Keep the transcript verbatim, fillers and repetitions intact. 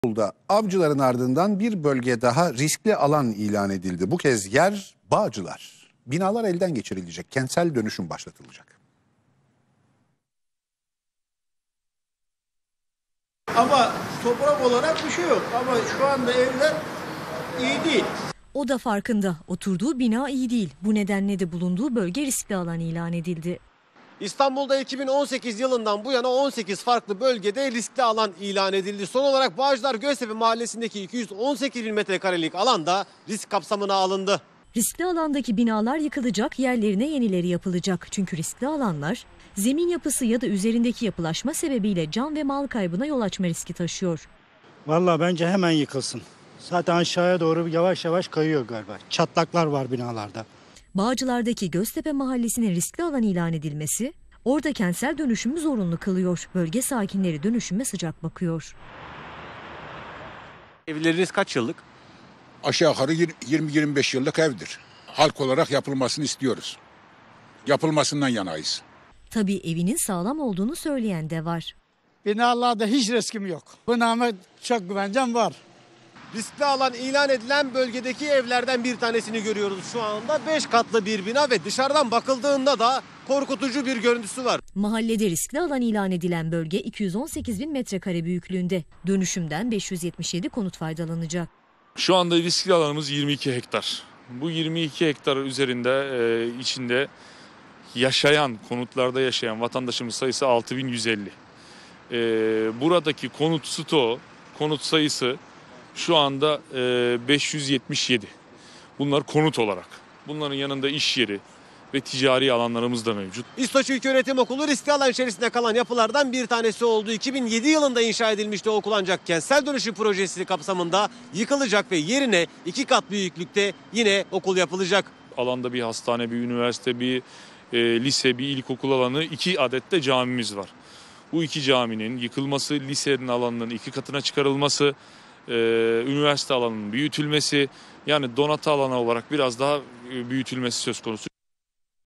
İstanbul'da avcıların ardından bir bölge daha riskli alan ilan edildi. Bu kez yer Bağcılar. Binalar elden geçirilecek, kentsel dönüşüm başlatılacak. Ama toprak olarak bir şey yok. Ama şu anda evler iyi değil. O da farkında. Oturduğu bina iyi değil. Bu nedenle de bulunduğu bölge riskli alan ilan edildi. İstanbul'da iki bin on sekiz yılından bu yana on sekiz farklı bölgede riskli alan ilan edildi. Son olarak Bağcılar Göztepe mahallesindeki iki yüz on sekiz bin metrekarelik alanda risk kapsamına alındı. Riskli alandaki binalar yıkılacak, yerlerine yenileri yapılacak. Çünkü riskli alanlar zemin yapısı ya da üzerindeki yapılaşma sebebiyle can ve mal kaybına yol açma riski taşıyor. Vallahi bence hemen yıkılsın. Zaten aşağıya doğru yavaş yavaş kayıyor galiba. Çatlaklar var binalarda. Bağcılar'daki Göztepe mahallesinin riskli alan ilan edilmesi, orada kentsel dönüşümü zorunlu kılıyor. Bölge sakinleri dönüşüme sıcak bakıyor. Evleriniz kaç yıllık? Aşağı yukarı yirmi yirmi beş yıllık evdir. Halk olarak yapılmasını istiyoruz. Yapılmasından yanayız. Tabii evinin sağlam olduğunu söyleyen de var. Binalarda hiç riskim yok. Binama çok güvencem var. Riskli alan ilan edilen bölgedeki evlerden bir tanesini görüyoruz şu anda. beş katlı bir bina ve dışarıdan bakıldığında da korkutucu bir görüntüsü var. Mahallede riskli alan ilan edilen bölge iki yüz on sekiz bin metrekare büyüklüğünde. Dönüşümden beş yüz yetmiş yedi konut faydalanacak. Şu anda riskli alanımız yirmi iki hektar. Bu yirmi iki hektar üzerinde e, içinde yaşayan, konutlarda yaşayan vatandaşımız sayısı altı bin yüz elli. E, buradaki konut stoğu, konut sayısı şu anda e, beş yüz yetmiş yedi. Bunlar konut olarak. Bunların yanında iş yeri ve ticari alanlarımız da mevcut. İstoç İlköğretim Okulu riskli alan içerisinde kalan yapılardan bir tanesi oldu. iki bin yedi yılında inşa edilmişti okul, ancak kentsel dönüşüm projesi kapsamında yıkılacak ve yerine iki kat büyüklükte yine okul yapılacak. Alanda bir hastane, bir üniversite, bir e, lise, bir ilkokul alanı, iki adet de camimiz var. Bu iki caminin yıkılması, lisenin alanının iki katına çıkarılması, e, üniversite alanının büyütülmesi, yani donatı alanı olarak biraz daha büyütülmesi söz konusu.